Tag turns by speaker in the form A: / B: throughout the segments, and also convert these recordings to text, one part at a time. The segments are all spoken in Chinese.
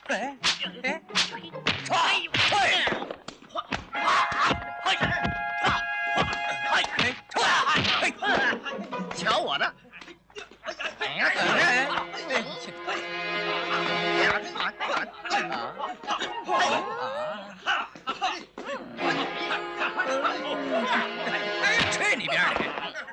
A: 瞧我的！
B: 去你边儿去！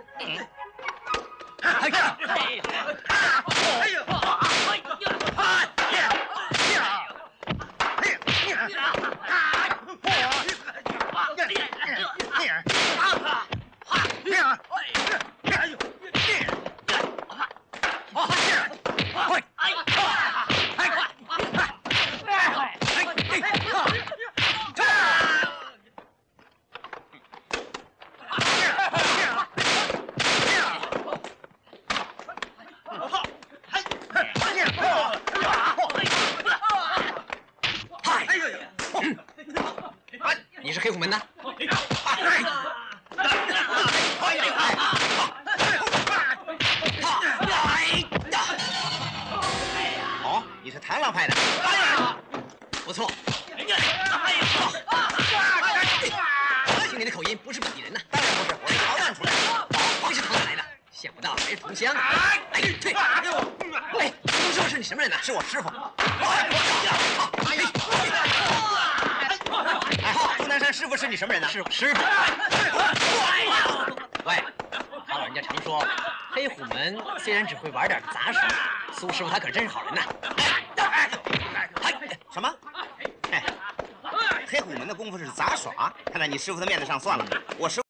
B: 你是黑虎门的？
A: 哦，你是螳螂派的。
B: 不错。听你的口音，不是本地人呐？
A: 当然不是，我是逃难出来的。
B: 你是逃哪来的？想不到还是同乡。哎，退！哎，同事是你什么人呢？
A: 是我师傅。朱南山师傅是你什么人呢？
B: 是师傅。喂，他老人家常说，黑虎门虽然只会玩点杂耍，苏师傅他可真是好人呐。
A: 什么？黑虎门的功夫是杂耍？看在你师傅的面子上算了，我师傅。